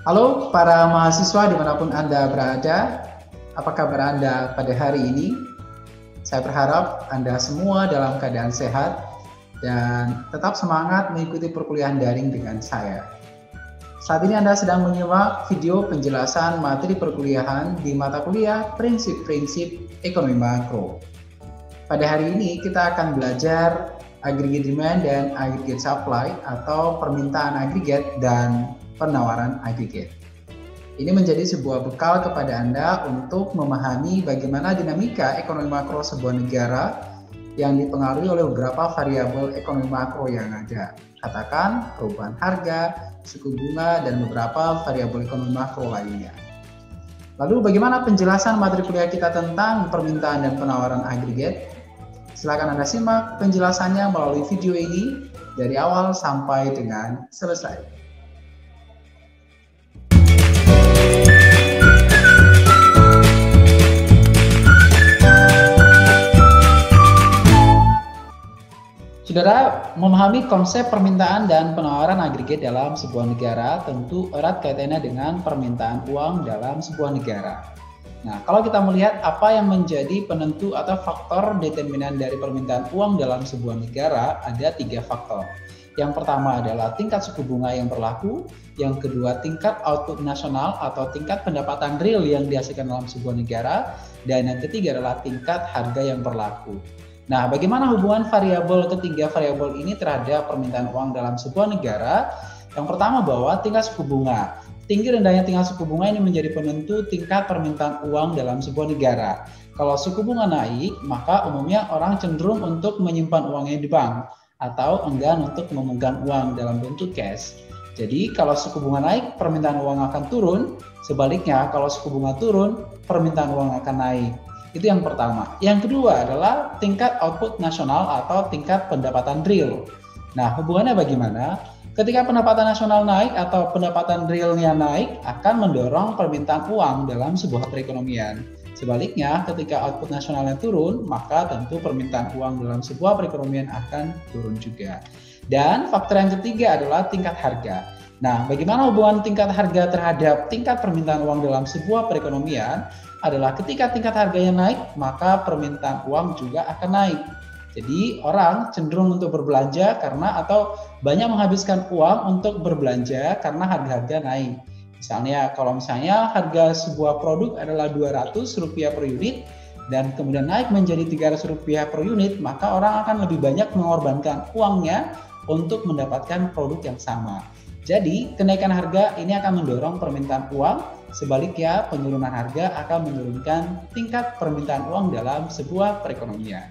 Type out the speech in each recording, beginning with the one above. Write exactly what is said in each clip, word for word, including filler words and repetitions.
Halo para mahasiswa dimanapun Anda berada, apa kabar Anda pada hari ini? Saya berharap Anda semua dalam keadaan sehat dan tetap semangat mengikuti perkuliahan daring dengan saya. Saat ini Anda sedang menyimak video penjelasan materi perkuliahan di mata kuliah Prinsip-Prinsip Ekonomi Makro. Pada hari ini kita akan belajar aggregate demand dan aggregate supply atau permintaan agregat dan penawaran agregat. Ini menjadi sebuah bekal kepada Anda untuk memahami bagaimana dinamika ekonomi makro sebuah negara yang dipengaruhi oleh beberapa variabel ekonomi makro yang ada. Katakan perubahan harga, suku bunga, dan beberapa variabel ekonomi makro lainnya. Lalu bagaimana penjelasan materi kuliah kita tentang permintaan dan penawaran agregat? Silakan Anda simak penjelasannya melalui video ini dari awal sampai dengan selesai. Saudara, memahami konsep permintaan dan penawaran agregat dalam sebuah negara tentu erat kaitannya dengan permintaan uang dalam sebuah negara. Nah, kalau kita melihat apa yang menjadi penentu atau faktor determinan dari permintaan uang dalam sebuah negara, ada tiga faktor. Yang pertama adalah tingkat suku bunga yang berlaku, yang kedua tingkat output nasional atau tingkat pendapatan real yang dihasilkan dalam sebuah negara, dan yang ketiga adalah tingkat harga yang berlaku. Nah, bagaimana hubungan variabel ketiga variabel ini terhadap permintaan uang dalam sebuah negara? Yang pertama bahwa tingkat suku bunga. Tinggi rendahnya tingkat suku bunga ini menjadi penentu tingkat permintaan uang dalam sebuah negara. Kalau suku bunga naik, maka umumnya orang cenderung untuk menyimpan uangnya di bank atau enggan untuk memegang uang dalam bentuk cash. Jadi, kalau suku bunga naik, permintaan uang akan turun. Sebaliknya, kalau suku bunga turun, permintaan uang akan naik. Itu yang pertama. Yang kedua adalah tingkat output nasional atau tingkat pendapatan real. Nah, hubungannya bagaimana? Ketika pendapatan nasional naik atau pendapatan realnya naik, akan mendorong permintaan uang dalam sebuah perekonomian. Sebaliknya, ketika output nasionalnya turun, maka tentu permintaan uang dalam sebuah perekonomian akan turun juga. Dan faktor yang ketiga adalah tingkat harga. Nah, bagaimana hubungan tingkat harga terhadap tingkat permintaan uang dalam sebuah perekonomian? Adalah ketika tingkat harganya naik, maka permintaan uang juga akan naik. Jadi orang cenderung untuk berbelanja karena atau banyak menghabiskan uang untuk berbelanja karena harga-harga naik. Misalnya kalau misalnya harga sebuah produk adalah dua ratus rupiah per unit dan kemudian naik menjadi tiga ratus rupiah per unit, maka orang akan lebih banyak mengorbankan uangnya untuk mendapatkan produk yang sama. Jadi kenaikan harga ini akan mendorong permintaan uang, sebaliknya penurunan harga akan menurunkan tingkat permintaan uang dalam sebuah perekonomian.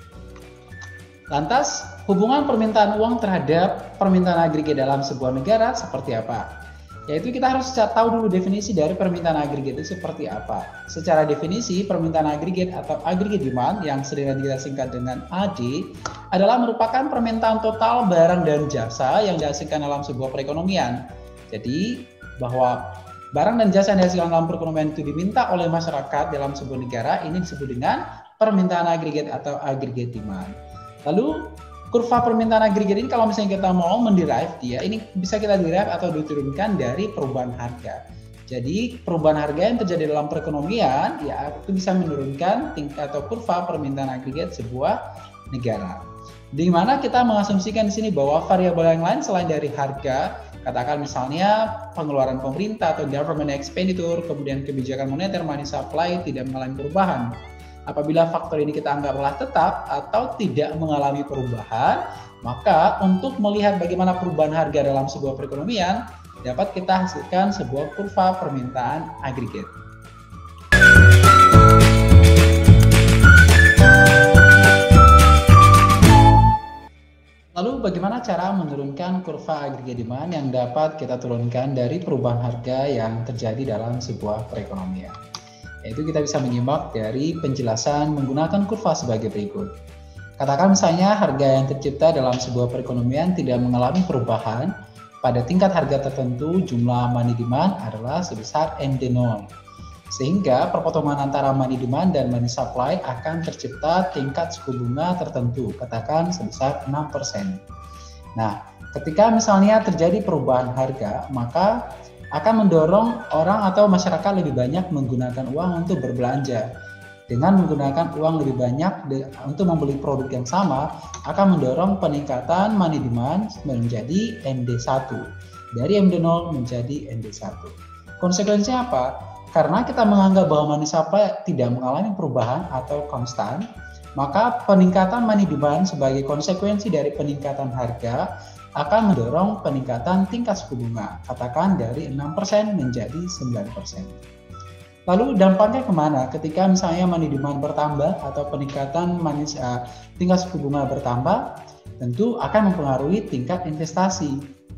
Lantas, hubungan permintaan uang terhadap permintaan agregat dalam sebuah negara seperti apa? Yaitu kita harus tahu dulu definisi dari permintaan agregat itu seperti apa. Secara definisi, permintaan agregat atau aggregate demand yang sering kita singkat dengan A D adalah merupakan permintaan total barang dan jasa yang dihasilkan dalam sebuah perekonomian. Jadi, bahwa barang dan jasa yang dihasilkan dalam perekonomian itu diminta oleh masyarakat dalam sebuah negara, ini disebut dengan permintaan agregat atau aggregate demand. Lalu, kurva permintaan agregat ini kalau misalnya kita mau menderive dia, ini bisa kita derive atau diturunkan dari perubahan harga. Jadi perubahan harga yang terjadi dalam perekonomian ya itu bisa menurunkan tingkat atau kurva permintaan agregat sebuah negara. Di mana kita mengasumsikan di sini bahwa variabel yang lain selain dari harga, katakan misalnya pengeluaran pemerintah atau government expenditure, kemudian kebijakan moneter, money supply tidak mengalami perubahan. Apabila faktor ini kita anggaplah tetap atau tidak mengalami perubahan, maka untuk melihat bagaimana perubahan harga dalam sebuah perekonomian, dapat kita hasilkan sebuah kurva permintaan agregat. Lalu bagaimana cara menurunkan kurva agregat demand yang dapat kita turunkan dari perubahan harga yang terjadi dalam sebuah perekonomian? Yaitu kita bisa menyimak dari penjelasan menggunakan kurva sebagai berikut. Katakan misalnya harga yang tercipta dalam sebuah perekonomian tidak mengalami perubahan, pada tingkat harga tertentu jumlah money demand adalah sebesar M D nol. Sehingga perpotongan antara money demand dan money supply akan tercipta tingkat suku bunga tertentu, katakan sebesar enam persen. Nah, ketika misalnya terjadi perubahan harga, maka akan mendorong orang atau masyarakat lebih banyak menggunakan uang untuk berbelanja. Dengan menggunakan uang lebih banyak untuk membeli produk yang sama, akan mendorong peningkatan money demand menjadi M D satu. Dari M D nol menjadi M D satu. Konsekuensinya apa? Karena kita menganggap bahwa money supply tidak mengalami perubahan atau konstan, maka peningkatan money demand sebagai konsekuensi dari peningkatan harga akan mendorong peningkatan tingkat suku bunga, katakan dari enam persen menjadi sembilan persen. Lalu dampaknya kemana ketika misalnya money demand bertambah atau peningkatan money, uh, tingkat suku bunga bertambah? Tentu akan mempengaruhi tingkat investasi.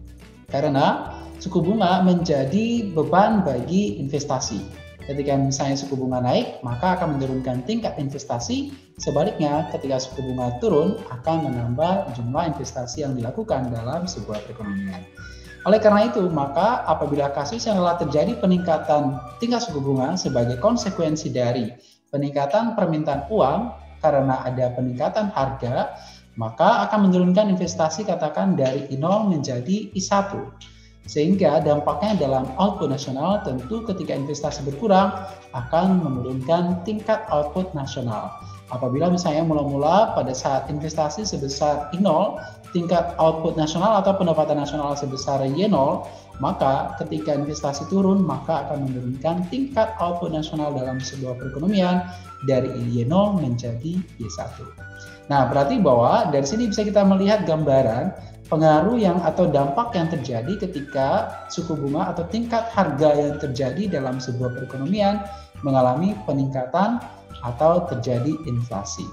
Karena suku bunga menjadi beban bagi investasi. Ketika misalnya suku bunga naik, maka akan menurunkan tingkat investasi. Sebaliknya, ketika suku bunga turun, akan menambah jumlah investasi yang dilakukan dalam sebuah perekonomian. Oleh karena itu, maka apabila kasus yang telah terjadi peningkatan tingkat suku bunga sebagai konsekuensi dari peningkatan permintaan uang karena ada peningkatan harga, maka akan menurunkan investasi katakan dari I nol menjadi I satu. Sehingga dampaknya dalam output nasional tentu ketika investasi berkurang akan menurunkan tingkat output nasional. Apabila misalnya mula-mula pada saat investasi sebesar I nol, tingkat output nasional atau pendapatan nasional sebesar Y nol, maka ketika investasi turun maka akan menurunkan tingkat output nasional dalam sebuah perekonomian dari Y nol menjadi Y satu. Nah, berarti bahwa dari sini bisa kita melihat gambaran pengaruh yang atau dampak yang terjadi ketika suku bunga atau tingkat harga yang terjadi dalam sebuah perekonomian mengalami peningkatan atau terjadi inflasi.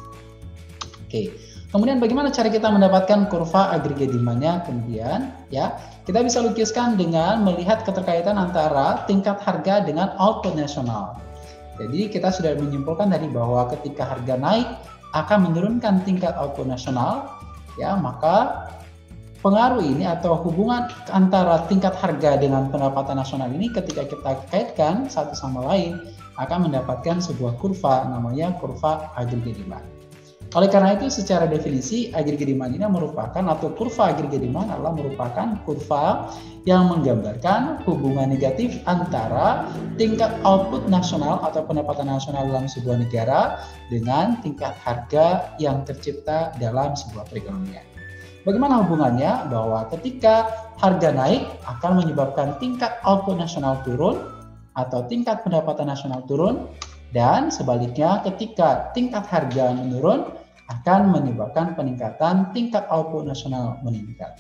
Oke, kemudian bagaimana cara kita mendapatkan kurva aggregate demand-nya? Kemudian ya, kita bisa lukiskan dengan melihat keterkaitan antara tingkat harga dengan output nasional. Jadi kita sudah menyimpulkan tadi bahwa ketika harga naik akan menurunkan tingkat output nasional, ya maka pengaruh ini atau hubungan antara tingkat harga dengan pendapatan nasional ini ketika kita kaitkan satu sama lain akan mendapatkan sebuah kurva namanya kurva aggregate demand. Oleh karena itu secara definisi aggregate demand ini merupakan atau kurva aggregate demand adalah merupakan kurva yang menggambarkan hubungan negatif antara tingkat output nasional atau pendapatan nasional dalam sebuah negara dengan tingkat harga yang tercipta dalam sebuah perekonomian. Bagaimana hubungannya? Bahwa ketika harga naik akan menyebabkan tingkat output nasional turun atau tingkat pendapatan nasional turun, dan sebaliknya ketika tingkat harga menurun akan menyebabkan peningkatan tingkat output nasional meningkat.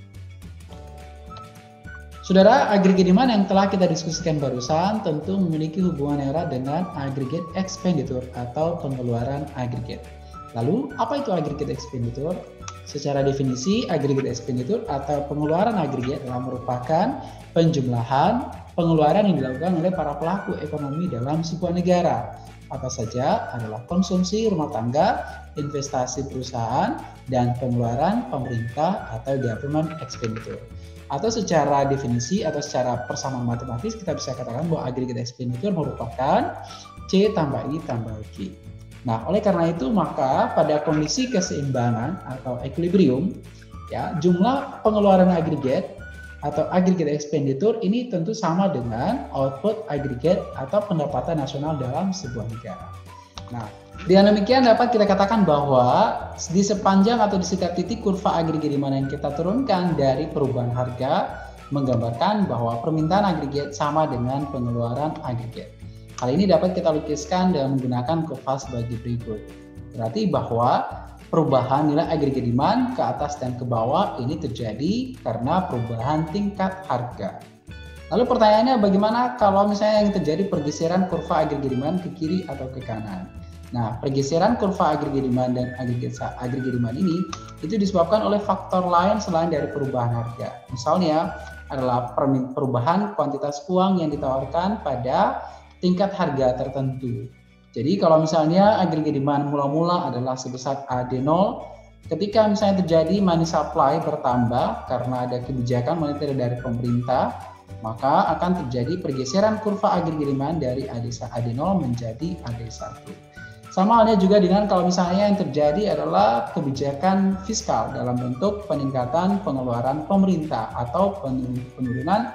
Saudara, aggregate demand yang telah kita diskusikan barusan tentu memiliki hubungan erat dengan aggregate expenditure atau pengeluaran aggregate. Lalu, apa itu aggregate expenditure? Secara definisi, aggregate expenditure atau pengeluaran aggregate adalah merupakan penjumlahan pengeluaran yang dilakukan oleh para pelaku ekonomi dalam sebuah negara. Apa saja adalah konsumsi rumah tangga, investasi perusahaan, dan pengeluaran pemerintah atau government expenditure. Atau secara definisi atau secara persamaan matematis kita bisa katakan bahwa aggregate expenditure merupakan C tambah I tambah Q. Nah, oleh karena itu maka pada kondisi keseimbangan atau equilibrium, ya jumlah pengeluaran aggregate atau aggregate expenditure ini tentu sama dengan output aggregate atau pendapatan nasional dalam sebuah negara. Nah, dengan demikian dapat kita katakan bahwa di sepanjang atau di setiap titik kurva aggregate demand yang kita turunkan dari perubahan harga menggambarkan bahwa permintaan aggregate sama dengan pengeluaran aggregate. Hal ini dapat kita lukiskan dengan menggunakan kurva sebagai berikut. Berarti bahwa perubahan nilai aggregate demand ke atas dan ke bawah ini terjadi karena perubahan tingkat harga. Lalu pertanyaannya bagaimana kalau misalnya yang terjadi pergeseran kurva aggregate demand ke kiri atau ke kanan? Nah, pergeseran kurva aggregate demand dan aggregate aggregate demand ini itu disebabkan oleh faktor lain selain dari perubahan harga. Misalnya adalah perubahan kuantitas uang yang ditawarkan pada tingkat harga tertentu. Jadi kalau misalnya aggregate demand mula-mula adalah sebesar A D nol, ketika misalnya terjadi money supply bertambah karena ada kebijakan moneter dari pemerintah, maka akan terjadi pergeseran kurva aggregate demand dari A D nol menjadi A D satu. Sama halnya juga dengan kalau misalnya yang terjadi adalah kebijakan fiskal dalam bentuk peningkatan pengeluaran pemerintah atau penurunan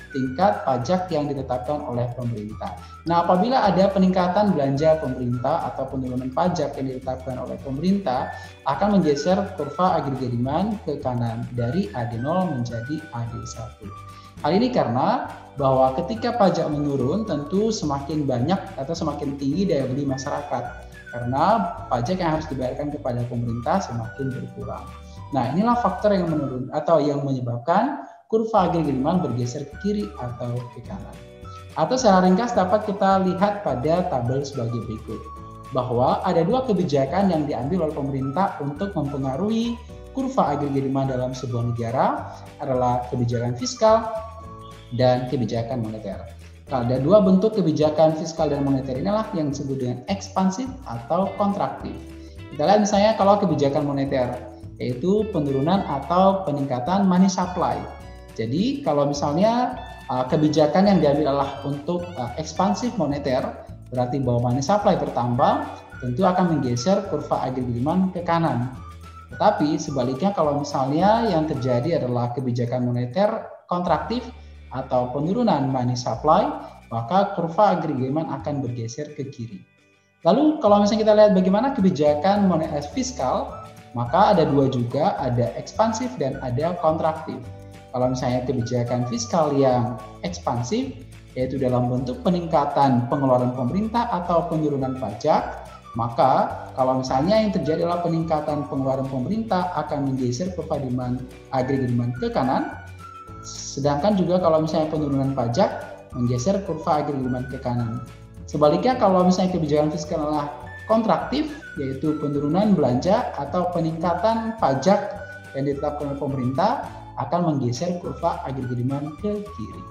tingkat pajak yang ditetapkan oleh pemerintah. Nah, apabila ada peningkatan belanja pemerintah atau penurunan pajak yang ditetapkan oleh pemerintah, akan menggeser kurva agregat demand ke kanan dari A D nol menjadi A D satu. Hal ini karena bahwa ketika pajak menurun, tentu semakin banyak atau semakin tinggi daya beli masyarakat, karena pajak yang harus dibayarkan kepada pemerintah semakin berkurang. Nah, inilah faktor yang menurun atau yang menyebabkan kurva agregat demand bergeser ke kiri atau ke kanan. Atau secara ringkas dapat kita lihat pada tabel sebagai berikut, bahwa ada dua kebijakan yang diambil oleh pemerintah untuk mempengaruhi kurva agregat demand dalam sebuah negara, adalah kebijakan fiskal dan kebijakan moneter. Nah, ada dua bentuk kebijakan fiskal dan moneter inilah yang disebut dengan ekspansif atau kontraktif. Kita lihat misalnya kalau kebijakan moneter, yaitu penurunan atau peningkatan money supply. Jadi kalau misalnya uh, kebijakan yang diambil adalah untuk uh, ekspansif moneter, berarti bahwa money supply bertambah, tentu akan menggeser kurva agregat demand ke kanan. Tetapi sebaliknya kalau misalnya yang terjadi adalah kebijakan moneter kontraktif atau penurunan money supply, maka kurva agregat demand akan bergeser ke kiri. Lalu kalau misalnya kita lihat bagaimana kebijakan moneter fiskal, maka ada dua juga, ada ekspansif dan ada kontraktif. Kalau misalnya kebijakan fiskal yang ekspansif, yaitu dalam bentuk peningkatan pengeluaran pemerintah atau penurunan pajak, maka kalau misalnya yang terjadi adalah peningkatan pengeluaran pemerintah akan menggeser kurva demand agregat demand ke kanan. Sedangkan juga kalau misalnya penurunan pajak menggeser kurva agregat demand ke kanan. Sebaliknya kalau misalnya kebijakan fiskal adalah kontraktif, yaitu penurunan belanja atau peningkatan pajak yang ditetapkan oleh pemerintah akan menggeser kurva agregat demand ke kiri.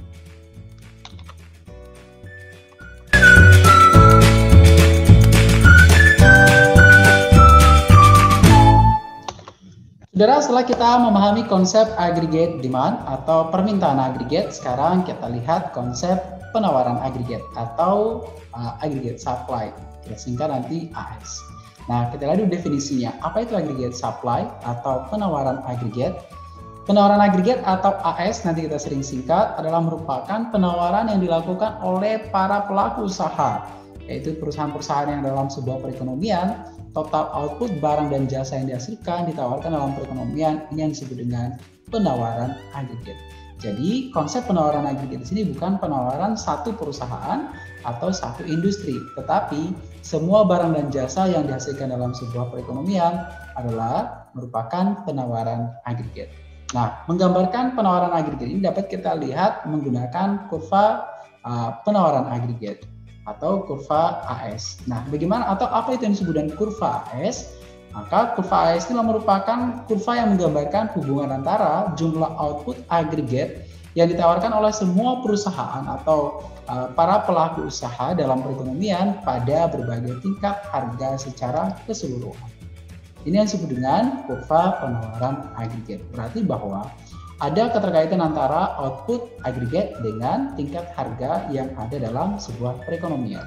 Saudara, setelah kita memahami konsep agregat demand atau permintaan agregat, sekarang kita lihat konsep penawaran agregat atau uh, agregat supply. Kita singkat nanti A S. Nah, kita lihat dulu definisinya. Apa itu agregat supply atau penawaran agregat? Penawaran agregat atau A S, nanti kita sering singkat, adalah merupakan penawaran yang dilakukan oleh para pelaku usaha, yaitu perusahaan-perusahaan yang dalam sebuah perekonomian, total output barang dan jasa yang dihasilkan ditawarkan dalam perekonomian, ini yang disebut dengan penawaran agregat. Jadi konsep penawaran agregat di sini bukan penawaran satu perusahaan atau satu industri, tetapi semua barang dan jasa yang dihasilkan dalam sebuah perekonomian adalah merupakan penawaran agregat. Nah, menggambarkan penawaran agregat ini dapat kita lihat menggunakan kurva uh, penawaran agregat atau kurva A S. Nah, bagaimana atau apa itu yang disebut dengan kurva A S? Maka kurva A S ini merupakan kurva yang menggambarkan hubungan antara jumlah output agregat yang ditawarkan oleh semua perusahaan atau uh, para pelaku usaha dalam perekonomian pada berbagai tingkat harga secara keseluruhan. Ini yang disebut dengan kurva penawaran agregat. Berarti bahwa ada keterkaitan antara output agregat dengan tingkat harga yang ada dalam sebuah perekonomian.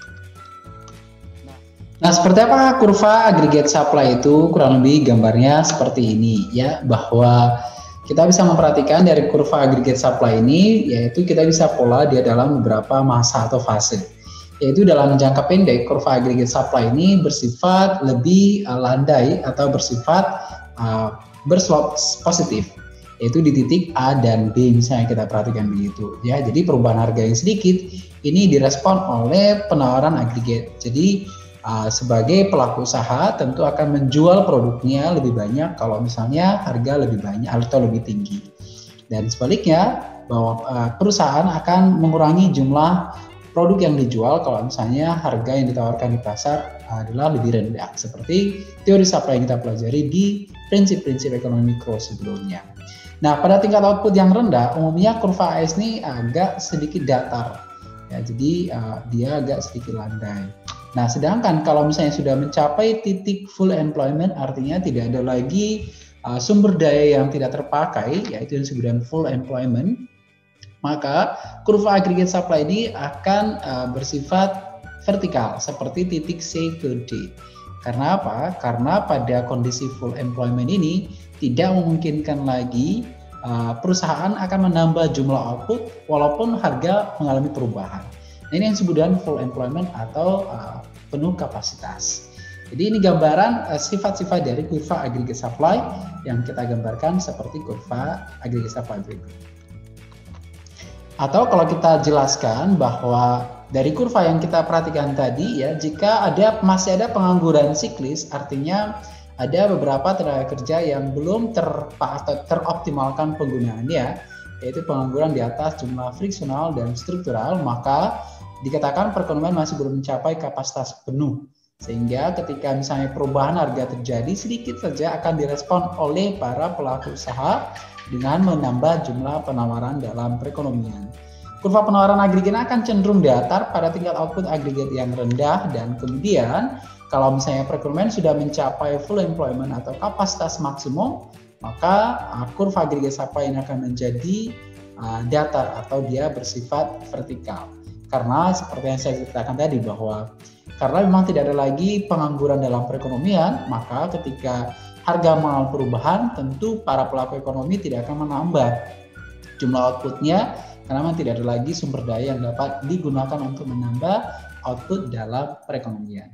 Nah, seperti apa kurva agregat supply itu? Kurang lebih gambarnya seperti ini ya, bahwa kita bisa memperhatikan dari kurva agregat supply ini, yaitu kita bisa pola dia dalam beberapa masa atau fase. Yaitu dalam jangka pendek, kurva agregat supply ini bersifat lebih uh, landai atau bersifat uh, berslop positif, yaitu di titik A dan B misalnya kita perhatikan begitu ya. Jadi perubahan harga yang sedikit ini direspon oleh penawaran agregat. Jadi uh, sebagai pelaku usaha tentu akan menjual produknya lebih banyak kalau misalnya harga lebih banyak atau lebih tinggi. Dan sebaliknya bahwa uh, perusahaan akan mengurangi jumlah produk yang dijual kalau misalnya harga yang ditawarkan di pasar adalah lebih rendah, seperti teori supply yang kita pelajari di prinsip-prinsip ekonomi mikro sebelumnya. Nah, pada tingkat output yang rendah, umumnya kurva A S ini agak sedikit datar, ya, jadi uh, dia agak sedikit landai. Nah, sedangkan kalau misalnya sudah mencapai titik full employment, artinya tidak ada lagi uh, sumber daya yang tidak terpakai, yaitu yang disebut dengan full employment, maka kurva agregat supply ini akan uh, bersifat vertikal seperti titik C ke D. Karena apa? Karena pada kondisi full employment ini tidak memungkinkan lagi uh, perusahaan akan menambah jumlah output walaupun harga mengalami perubahan. Nah, ini yang disebut dengan full employment atau uh, penuh kapasitas. Jadi ini gambaran uh, sifat-sifat dari kurva aggregate supply yang kita gambarkan seperti kurva aggregate supply berikut. Atau kalau kita jelaskan bahwa dari kurva yang kita perhatikan tadi ya, jika ada masih ada pengangguran siklis, artinya ada beberapa tenaga kerja yang belum ter, atau teroptimalkan penggunaannya, yaitu pengangguran di atas jumlah friksional dan struktural, maka dikatakan perekonomian masih belum mencapai kapasitas penuh. Sehingga ketika misalnya perubahan harga terjadi, sedikit saja akan direspon oleh para pelaku usaha dengan menambah jumlah penawaran dalam perekonomian. Kurva penawaran agregat akan cenderung datar pada tingkat output agregat yang rendah, dan kemudian kalau misalnya perekonomian sudah mencapai full employment atau kapasitas maksimum, maka uh, kurva agregat supply ini akan menjadi uh, datar atau dia bersifat vertikal. Karena seperti yang saya ceritakan tadi bahwa karena memang tidak ada lagi pengangguran dalam perekonomian, maka ketika harga mengalami perubahan, tentu para pelaku ekonomi tidak akan menambah jumlah outputnya, karena memang tidak ada lagi sumber daya yang dapat digunakan untuk menambah output dalam perekonomian.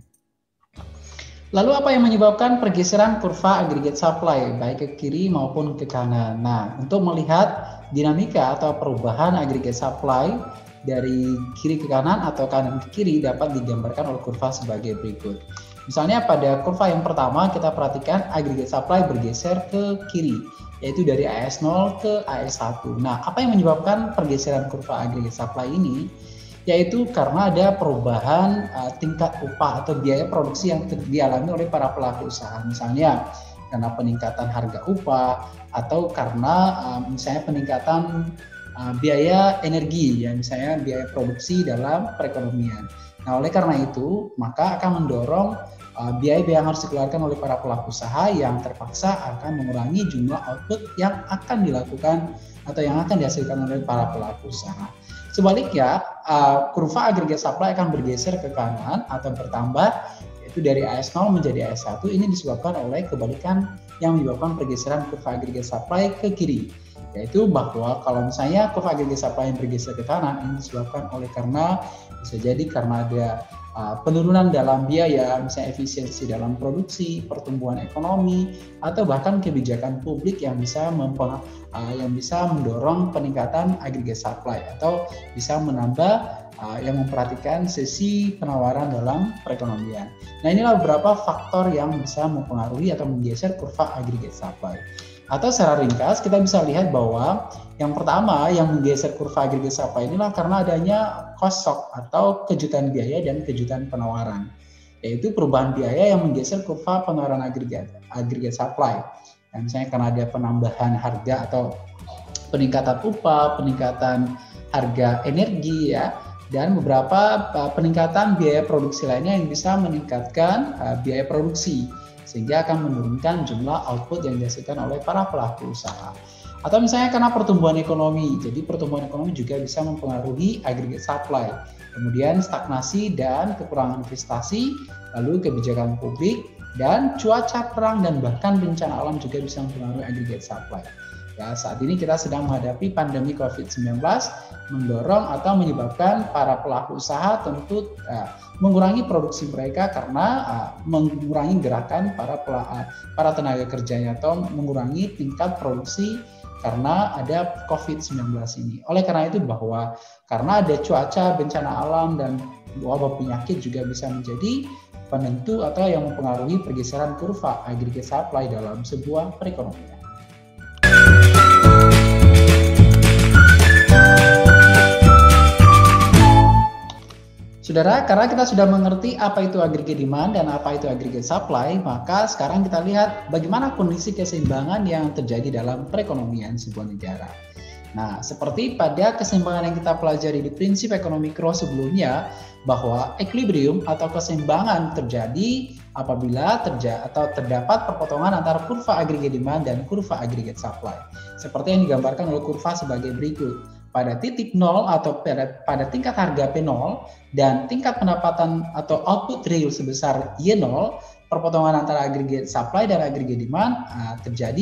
Lalu apa yang menyebabkan pergeseran kurva aggregate supply baik ke kiri maupun ke kanan? Nah, untuk melihat dinamika atau perubahan aggregate supply dari kiri ke kanan atau kanan ke kiri dapat digambarkan oleh kurva sebagai berikut. Misalnya pada kurva yang pertama kita perhatikan aggregate supply bergeser ke kiri, yaitu dari A S nol ke A S satu. Nah, apa yang menyebabkan pergeseran kurva aggregate supply ini? Yaitu karena ada perubahan uh, tingkat upah atau biaya produksi yang dialami oleh para pelaku usaha. Misalnya karena peningkatan harga upah atau karena uh, misalnya peningkatan uh, biaya energi, ya misalnya biaya produksi dalam perekonomian. Nah, oleh karena itu, maka akan mendorong uh, biaya-biaya yang harus dikeluarkan oleh para pelaku usaha yang terpaksa akan mengurangi jumlah output yang akan dilakukan atau yang akan dihasilkan oleh para pelaku usaha. Sebaliknya, uh, kurva aggregate supply akan bergeser ke kanan atau bertambah, yaitu dari A S nol menjadi A S satu. Ini disebabkan oleh kebalikan yang menyebabkan pergeseran kurva aggregate supply ke kiri, yaitu bahwa kalau misalnya kurva aggregate supply yang bergeser ke kanan, ini disebabkan oleh karena bisa jadi karena ada uh, penurunan dalam biaya, misalnya efisiensi dalam produksi, pertumbuhan ekonomi, atau bahkan kebijakan publik yang bisa mempengaruhi uh, yang bisa mendorong peningkatan aggregate supply atau bisa menambah uh, yang memperhatikan sisi penawaran dalam perekonomian. Nah, inilah beberapa faktor yang bisa mempengaruhi atau menggeser kurva aggregate supply. Atau secara ringkas kita bisa lihat bahwa yang pertama yang menggeser kurva aggregate supply inilah karena adanya cost shock atau kejutan biaya dan kejutan penawaran, yaitu perubahan biaya yang menggeser kurva penawaran aggregate aggregate supply. Dan misalnya karena ada penambahan harga atau peningkatan upah, peningkatan harga energi ya, dan beberapa peningkatan biaya produksi lainnya yang bisa meningkatkan uh, biaya produksi, sehingga akan menurunkan jumlah output yang dihasilkan oleh para pelaku usaha. Atau misalnya karena pertumbuhan ekonomi, jadi pertumbuhan ekonomi juga bisa mempengaruhi aggregate supply. Kemudian stagnasi dan kekurangan investasi, lalu kebijakan publik, dan cuaca perang dan bahkan bencana alam juga bisa mempengaruhi aggregate supply. Ya, saat ini kita sedang menghadapi pandemi covid sembilan belas, mendorong atau menyebabkan para pelaku usaha tentu uh, mengurangi produksi mereka karena uh, mengurangi gerakan para uh, para tenaga kerjanya atau mengurangi tingkat produksi karena ada covid sembilan belas ini. Oleh karena itu bahwa karena ada cuaca, bencana alam, dan wabah penyakit juga bisa menjadi penentu atau yang mempengaruhi pergeseran kurva aggregate supply dalam sebuah perekonomian. Saudara, karena kita sudah mengerti apa itu aggregate demand dan apa itu aggregate supply, maka sekarang kita lihat bagaimana kondisi keseimbangan yang terjadi dalam perekonomian sebuah negara. Nah, seperti pada keseimbangan yang kita pelajari di prinsip ekonomi Kroh sebelumnya, bahwa equilibrium atau keseimbangan terjadi apabila terjadi atau terdapat perpotongan antara kurva aggregate demand dan kurva aggregate supply. Seperti yang digambarkan oleh kurva sebagai berikut. Pada titik nol atau pada, pada tingkat harga P nol dan tingkat pendapatan atau output real sebesar Y nol, perpotongan antara aggregate supply dan aggregate demand uh, terjadi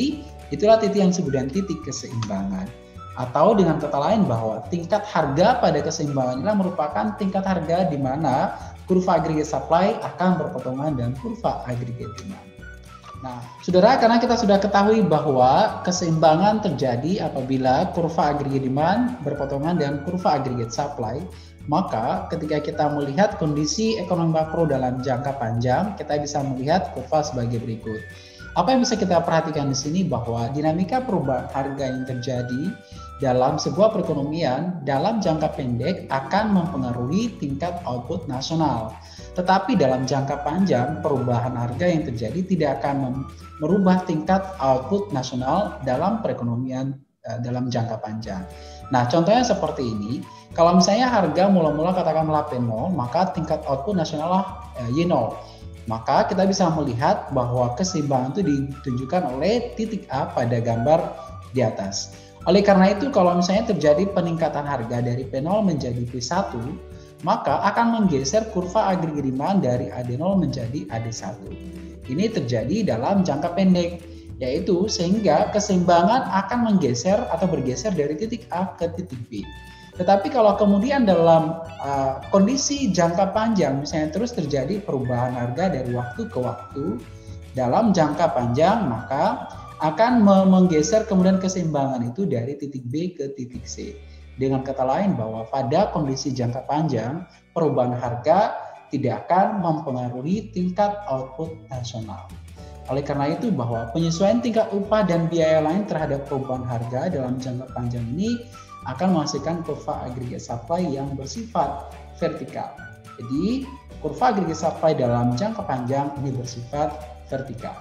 Itulah titik yang disebut dengan titik keseimbangan. Atau dengan kata lain bahwa tingkat harga pada keseimbangan inilah merupakan tingkat harga di mana kurva aggregate supply akan berpotongan dengan kurva aggregate demand. Nah, saudara, karena kita sudah ketahui bahwa keseimbangan terjadi apabila kurva aggregate demand berpotongan dengan kurva aggregate supply, maka ketika kita melihat kondisi ekonomi makro dalam jangka panjang, kita bisa melihat kurva sebagai berikut. Apa yang bisa kita perhatikan di sini bahwa dinamika perubahan harga yang terjadi dalam sebuah perekonomian dalam jangka pendek akan mempengaruhi tingkat output nasional. Tetapi dalam jangka panjang, perubahan harga yang terjadi tidak akan merubah tingkat output nasional dalam perekonomian uh, dalam jangka panjang. Nah, contohnya seperti ini. Kalau misalnya harga mula-mula katakanlah P nol, maka tingkat output nasional uh, Y nol. Maka kita bisa melihat bahwa keseimbangan itu ditunjukkan oleh titik A pada gambar di atas. Oleh karena itu, kalau misalnya terjadi peningkatan harga dari P nol menjadi P satu, maka akan menggeser kurva aggregate demand dari A D nol menjadi A D satu. Ini terjadi dalam jangka pendek, yaitu sehingga keseimbangan akan menggeser atau bergeser dari titik A ke titik B. Tetapi kalau kemudian dalam uh, kondisi jangka panjang, misalnya terus terjadi perubahan harga dari waktu ke waktu dalam jangka panjang, maka akan menggeser kemudian keseimbangan itu dari titik B ke titik C. Dengan kata lain bahwa pada kondisi jangka panjang, perubahan harga tidak akan mempengaruhi tingkat output nasional. Oleh karena itu bahwa penyesuaian tingkat upah dan biaya lain terhadap perubahan harga dalam jangka panjang ini akan menghasilkan kurva aggregate supply yang bersifat vertikal. Jadi kurva aggregate supply dalam jangka panjang ini bersifat vertikal.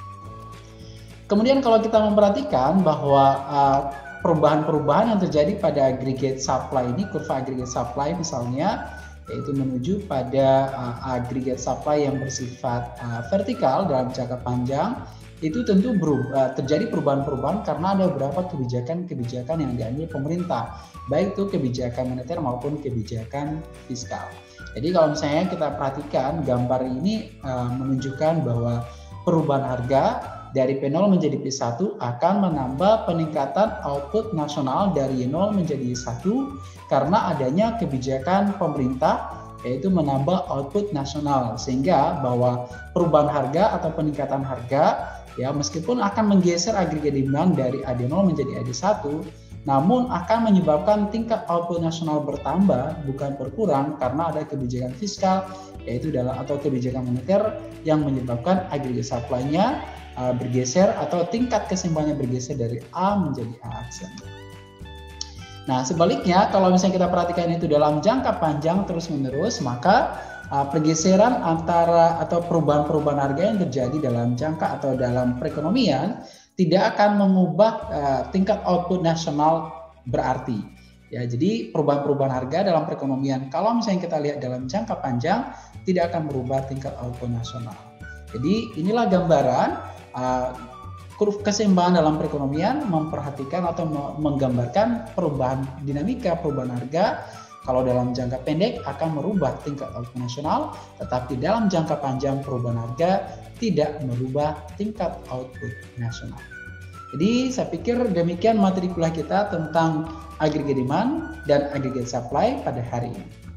Kemudian kalau kita memperhatikan bahwa uh, perubahan-perubahan yang terjadi pada aggregate supply ini, kurva aggregate supply misalnya, yaitu menuju pada uh, aggregate supply yang bersifat uh, vertikal dalam jangka panjang, itu tentu berubah, terjadi perubahan-perubahan karena ada beberapa kebijakan-kebijakan yang diambil pemerintah, baik itu kebijakan moneter maupun kebijakan fiskal. Jadi kalau misalnya kita perhatikan gambar ini uh, menunjukkan bahwa perubahan harga dari P nol menjadi P satu akan menambah peningkatan output nasional dari Y nol menjadi Y satu karena adanya kebijakan pemerintah yaitu menambah output nasional, sehingga bahwa perubahan harga atau peningkatan harga ya meskipun akan menggeser aggregate demand dari A D nol menjadi A D satu, namun akan menyebabkan tingkat output nasional bertambah bukan berkurang karena ada kebijakan fiskal yaitu dalam atau kebijakan moneter yang menyebabkan aggregate supply-nya uh, bergeser atau tingkat keseimbangannya bergeser dari A menjadi A aksen. Nah, sebaliknya kalau misalnya kita perhatikan itu dalam jangka panjang terus-menerus, maka uh, pergeseran antara atau perubahan-perubahan harga yang terjadi dalam jangka atau dalam perekonomian tidak akan mengubah uh, tingkat output nasional berarti. Ya, jadi perubahan-perubahan harga dalam perekonomian kalau misalnya kita lihat dalam jangka panjang tidak akan merubah tingkat output nasional. Jadi inilah gambaran uh, kurva keseimbangan dalam perekonomian memperhatikan atau menggambarkan perubahan dinamika perubahan harga. Kalau dalam jangka pendek akan merubah tingkat output nasional, tetapi dalam jangka panjang perubahan harga tidak merubah tingkat output nasional. Jadi saya pikir demikian materi kuliah kita tentang aggregate demand dan aggregate supply pada hari ini.